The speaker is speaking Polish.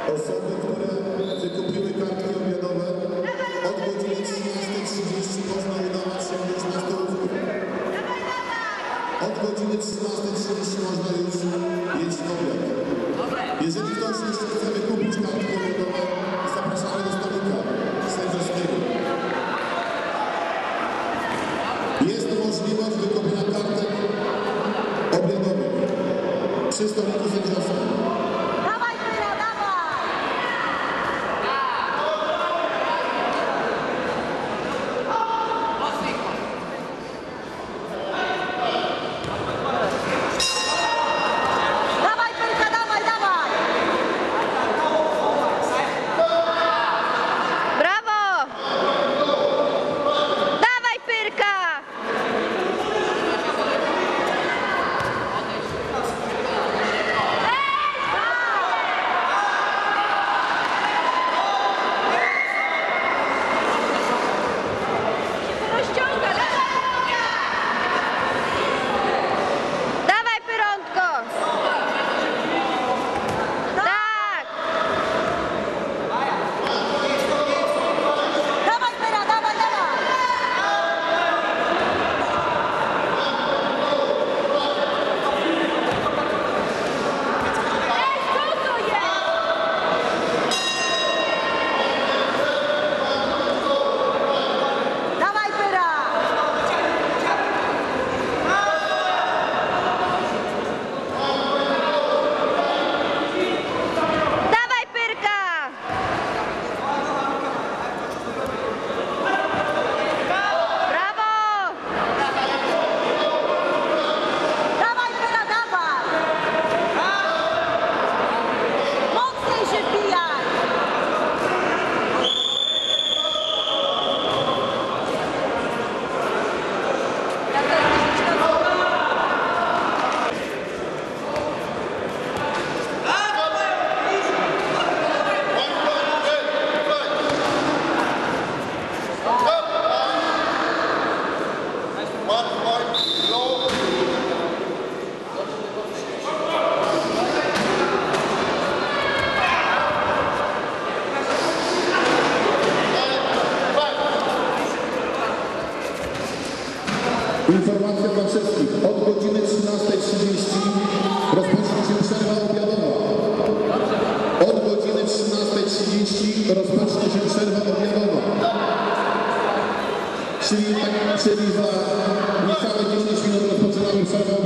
Osoby, które wykupiły kartki obiadowe, od godziny 13:30 można udawać się już na stołówkę. Od godziny 13:30 można już jeść obiad. Jeżeli ktoś jeszcze chce wykupić kartki obiadowe, zapraszamy do stolika sędziowskiego. Jest możliwość wykupienia kartek obiadowych przy stoliku sędziowskim. Informacja dla wszystkich. Od godziny 13:30 rozpocznie się przerwa obiadowa. Od godziny 13:30 rozpocznie się przerwa obiadowa. Czyli za niecałe 10 minut rozpoczynamy przerwę